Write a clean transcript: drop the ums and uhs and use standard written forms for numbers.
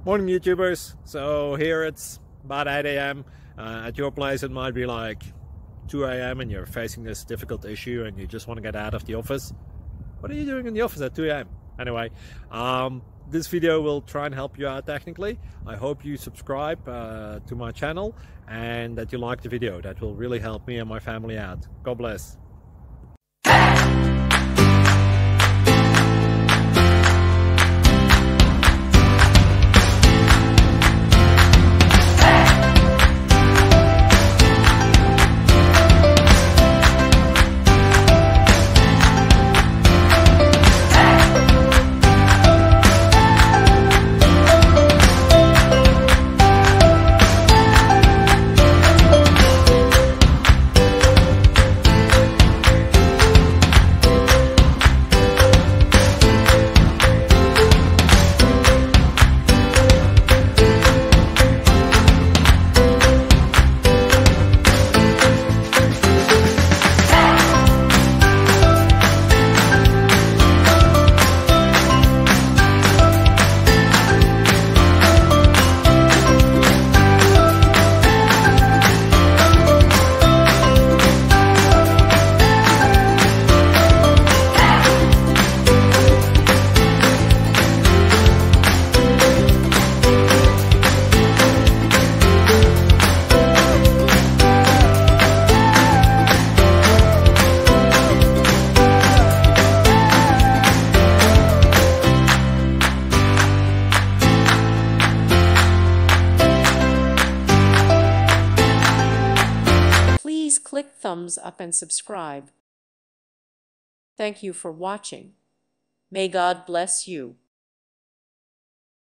Morning YouTubers. So here it's about 8 a.m. At your place it might be like 2 a.m. and you're facing this difficult issue and you just want to get out of the office. What are you doing in the office at 2 a.m.? Anyway, this video will try and help you out technically. I hope you subscribe to my channel and that you like the video. That will really help me and my family out. God bless. Please click thumbs up and subscribe. Thank you for watching. May God bless you.